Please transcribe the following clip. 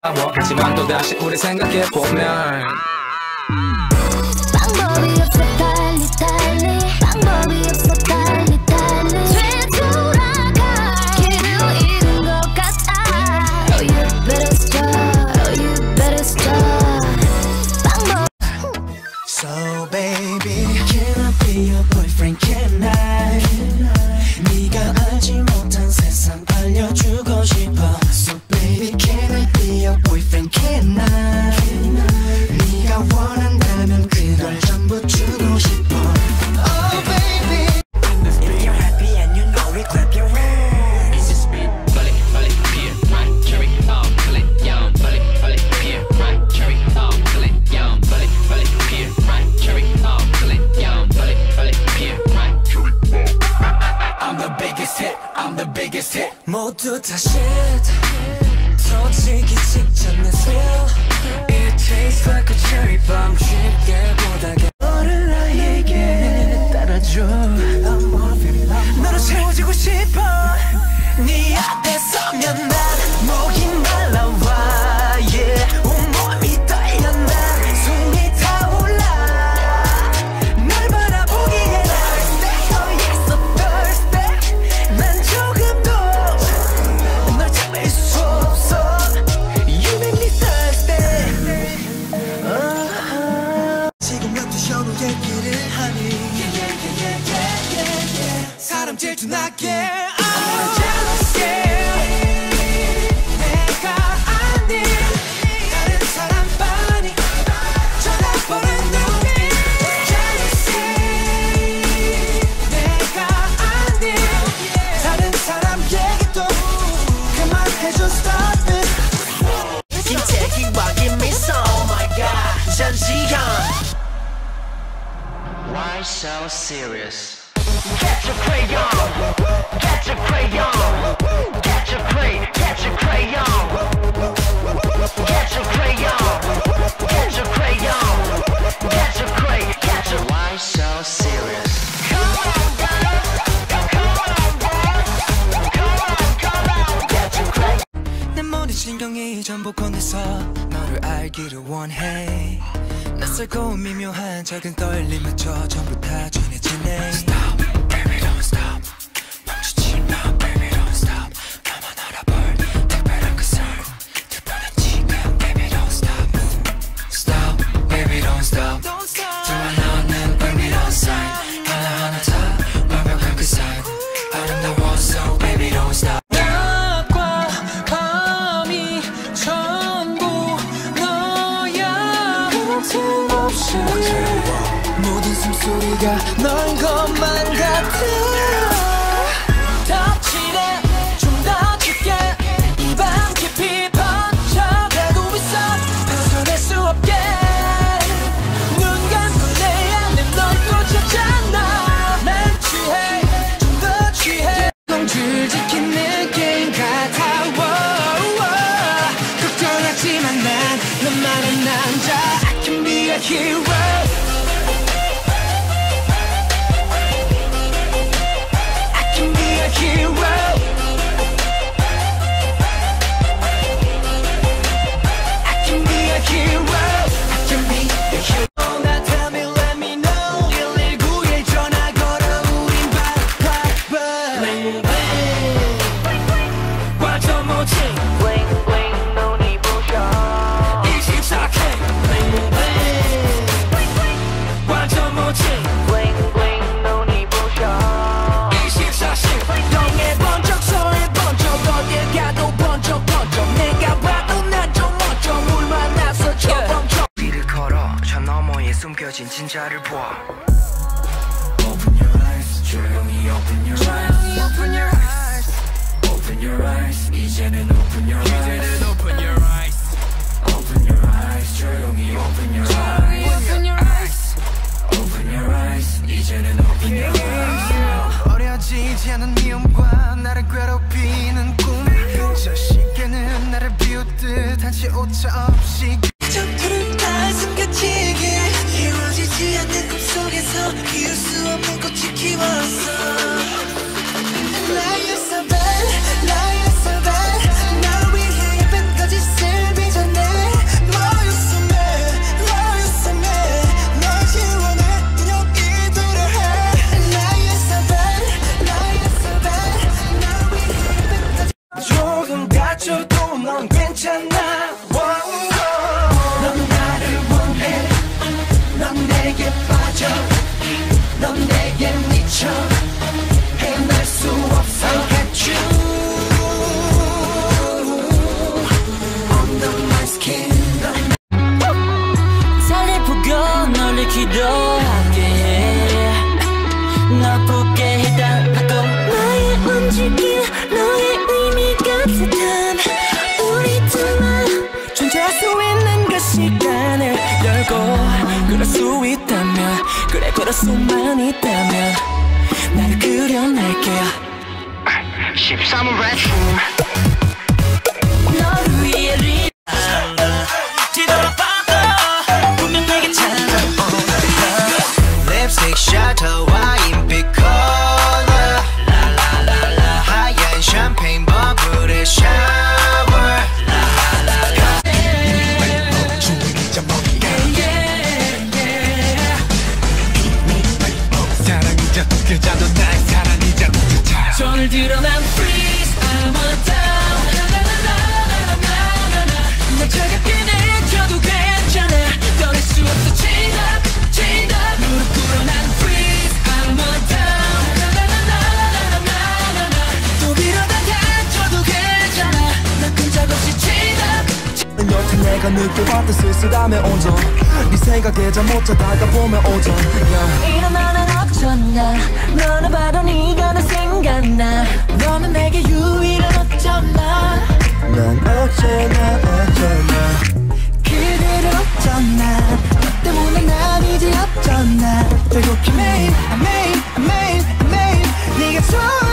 하지만 또다시 우리 생각해보면 방법이 없어 달리 달리 방법이 없어 달리 달리 되돌아가 길을 잃은 것 같아. Oh you better stop, oh you better stop. 방법 So baby, can I be your boyfriend, can I? 네가 알지 못한 세상 알려주고 싶어. So baby, can I be your boyfriend, can I? 네가 원한다면 그걸 전부 주고 싶어. Oh baby, if you're happy and you know it, clap your hands. It's just me, bullet, bullet, peer, right, carry on, bullet, young, bullet, bullet, peer, right, carry on, bullet, young, bullet, bullet, peer, right, carry on, bullet, young, bullet, bullet, peer, right, carry on. I'm the biggest hit, I'm the biggest hit. 모두 다 shit. 터지기 직전 내 thrill. It tastes like a cherry bomb. 쉽게 보다가 너를 나에게 따라줘. 너로 채워지고 싶어. 네 앞에 서면 난 목이 말라와. Yeah, 온몸이 떨려 난 숨이 타올라. 날 바라보기에 thirsty. Oh yes, so thirsty. 난 조금도 널 참을 수 없어. You make me thirsty. 지금 12시 어느 얘기를 하니. 사람 질투나게. jealousy. 내가 아닌 다른 사람 빤히 쳐다보는 눈이. jealousy. 내가 아닌 다른 사람 얘기도 그만해줘. Stop it. 김태기와 김미소. Oh my god. 전지현. Why so serious? Catch a crayon. Catch a crayon. Catch a crayon. Catch a crayon. Catch a crayon. Catch a crayon. Catch a crayon. Catch a. Why so serious? Come on, girl. Come on, boy. Come on. Catch a crayon. 내 모든 신경이 전부 건네서 너를 알기를 원해. 낯설고 미묘한 작은 떨림마저 전부 다 전해지네. Stop, baby don't stop. 멈추지 마, baby don't stop. 나만 알아볼 특별한 그 soul. 특별한 지금, baby don't stop. Stop, baby don't stop. 들어와 너는 baby don't sign. 하나하나 다 완벽한 그 sign. 아름다워 so baby don't stop. 낮과 밤이 전부 너야. 틈없이 모든 숨소리가 넌 것만 같아. 덮치래 좀 더 깊게 이 밤 깊이 번져가고 있어. 벗어날 수 없게 눈 감고 내 안에 널 꽂혔잖아. 난 취해 좀 더 취해. 공주를 지킨 느낌 같아. 걱정하지만 난 너만의 남자. I can be a hero. I can be a hero. I can be a hero. I can be a hero. Now tell me, let me know. 119에 전화 걸어 우린 바빠. Bling bling. 과정 모치. Bling bling 눈이 부셔. 24K. Bling bling. 과정 모치. Bling bling 눈이 부셔. 24시. 영에 번쩍 서에 번쩍 어딜 가도 번쩍 번쩍. 내가 봐도 난 좀 멋져. 물 만나서 쳐범쳐. 길을 걸어 저 너머에 숨겨진 진짜를 봐. Open your eyes. 조용히 open your eyes. Open your eyes. Open your eyes. 이제는 open your eyes. Open your eyes. Open your eyes. 조용히 open your eyes. Open your eyes. Open your eyes. 이제는 open your eyes. 어려지지 않은 미움과 나를 괴롭히는 꿈. 저 시계는 나를 비웃듯 한치 오차 없이. 점토를 다 숨겨지게 이루어지지 않는 꿈속에서 피울 수 없는 꽃이 키웠어. Like you're so bad, like you're so bad. 날 위해 예쁜 거짓을 빚어. 있잖아. 넌 나를 원해. 넌 내게 빠져. 넌 내게 미쳐. 헤어날 수 없어. I'll get you under my skin. 살리쁘고 널 기도하게 해. 널 붙게 해달라고. 나의 움직임 너의 의미 같았던 우리 둘만 존재할 수 있는 그 시간을 열고 그럴 수 있다면 그래 그럴 수만 있다면 나를 그려낼게 13월 춤 너를 위해 뒤돌아봐도 분명 내게 찾아오는 립스틱 셔터 와인빛 컬러 라라라라 하얀 샴페인 버블의 샤워 사랑이자 그자도 날 사랑이자 우주차. 손을 들어 난 freeze I'm a down 나나나나나나나나 날 차갑게 내켜도 괜찮아 떠날 수 없어 chain up chain up 무릎 꿇어 난 freeze I'm a down 나나나나나나나나 또 이러다 다쳐도 괜찮아 난 끈적없이 chain up 여태 내가 느껴봤던 쓸쓸함의 온전 네 생각에 잠 못 자다가 보면 오전 일어나는 어쩌나 너는 바로 네가 나 생각나 너는 내게 유일한 어쩌나 난 어쩌나 그대로 어쩌나 너 때문에 난 이제 어쩌나 배고픈 매일 매일 네가 좋아